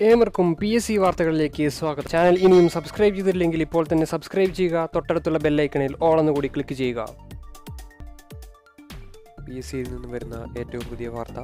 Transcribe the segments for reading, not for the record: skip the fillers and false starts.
ഏവർക്കും PSC വാർത്തകളിലേക്ക് സ്വാഗതം. ചാനൽ ഇനിയും സബ്സ്ക്രൈബ് ചെയ്തില്ലെങ്കിൽ ഇപ്പോൾ തന്നെ സബ്സ്ക്രൈബ് ചെയ്യുക. തൊട്ടടുത്തുള്ള ബെൽ ഐക്കണിൽ ഓൾ എന്ന് കൂടി ക്ലിക്ക് ചെയ്യുക. PSCയിൽ നിന്നും വരുന്ന ഏറ്റവും പുതിയ വാർത്ത.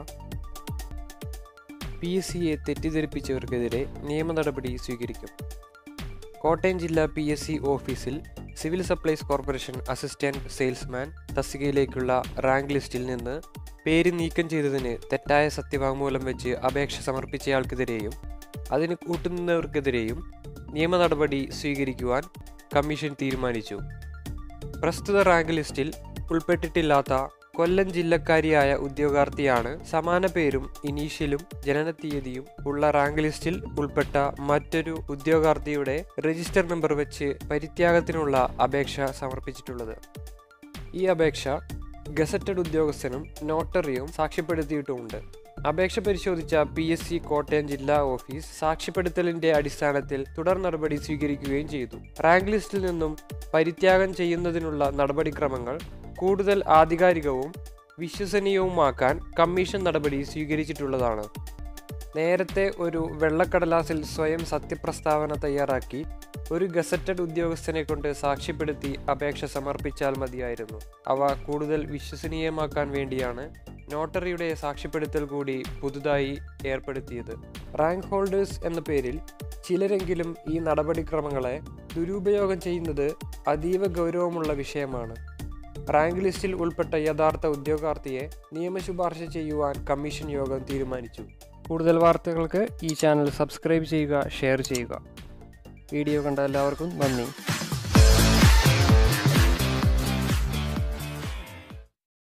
PSCയെ തെറ്റിദ്ധരിപ്പിച്ചവർക്കെതിരെ നിയമ നടപടി സ്വീകരിക്കും. കോട്ടയം ജില്ലാ PSC ഓഫീസിൽ civil supplies corporation assistant salesman തസ്തികയിലേക്കുള്ള റാങ്ക് ലിസ്റ്റിൽ നിന്ന് പേര് നീക്കം ചെയ്തതിന് തെറ്റായ സത്യവാങ്മൂലം വെച്ച് അപേക്ഷ സമർപ്പിച്ചയാൾക്കെതിരെയും അതിന് കൂട്ടുനിന്നവർക്കെതിരെയും നിയമ നടപടി സ്വീകരിക്കുവാൻ കമ്മീഷൻ തീരുമാനിച്ചു. പ്രസ്തുത റാങ്ക് ലിസ്റ്റിൽ ഉൾപ്പെട്ടിട്ടില്ലാത്ത കൊല്ലം ജില്ലക്കാരിയായ ഉദ്യോഗാർത്ഥിയാണ് സമാന പേരും ഇനീഷ്യലും ജനനത്തീയതിയും ഉള്ള റാങ്ക് ലിസ്റ്റിൽ ഉൾപ്പെട്ട മറ്റൊരു ഉദ്യോഗാർത്ഥിയുടെ രജിസ്റ്റർ നമ്പർ വെച്ച് പരിത്യാഗത്തിനുള്ള അപേക്ഷ സമർപ്പിച്ചിട്ടുള്ളത്. ഈ അപേക്ഷ ഗസറ്റഡ് ഉദ്യോഗസ്ഥനും നോട്ടറിയും സാക്ഷ്യപ്പെടുത്തിയിട്ടുമുണ്ട്. അപേക്ഷ പരിശോധിച്ച PSC കോട്ടയം ജില്ലാ ഓഫീസ് സാക്ഷ്യപ്പെടുത്തലിന്റെ അടിസ്ഥാനത്തിൽ തുടർ നടപടി സ്വീകരിക്കുകയും ചെയ്തു. റാങ്ക് ലിസ്റ്റിൽ നിന്നും പരിത്യാഗം ചെയ്യുന്നതിനുള്ള നടപടിക്രമങ്ങൾ കൂടുതൽ ആധികാരികവും വിശ്വസനീയവുമാക്കാൻ കമ്മീഷൻ നടപടി സ്വീകരിച്ചിട്ടുള്ളതാണ്. നേരത്തെ ഒരു വെള്ളക്കടലാസിൽ സ്വയം സത്യപ്രസ്താവന തയ്യാറാക്കി ഒരു ഗസറ്റഡ് ഉദ്യോഗസ്ഥനെ കൊണ്ട് സാക്ഷ്യപ്പെടുത്തി അപേക്ഷ സമർപ്പിച്ചാൽ മതിയായിരുന്നു. അവ കൂടുതൽ വിശ്വസനീയമാക്കാൻ വേണ്ടിയാണ് നോട്ടറിയുടെ സാക്ഷ്യപ്പെടുത്തൽ കൂടി പുതുതായി ഏർപ്പെടുത്തിയത്. റാങ്ക് ഹോൾഡേഴ്സ് എന്ന പേരിൽ ചിലരെങ്കിലും ഈ നടപടിക്രമങ്ങളെ ദുരുപയോഗം ചെയ്യുന്നത് അതീവ ഗൗരവമുള്ള വിഷയമാണ്. റാങ്ക് ലിസ്റ്റിൽ ഉൾപ്പെട്ട യഥാർത്ഥ ഉദ്യോഗാർത്ഥിയെ നിയമശുപാർശ ചെയ്യുവാൻ കമ്മീഷൻ യോഗം തീരുമാനിച്ചു. കൂടുതൽ വാർത്തകൾക്ക് ഈ ചാനൽ സബ്സ്ക്രൈബ് ചെയ്യുക, ഷെയർ ചെയ്യുക. വീഡിയോ കണ്ട എല്ലാവർക്കും നന്ദി.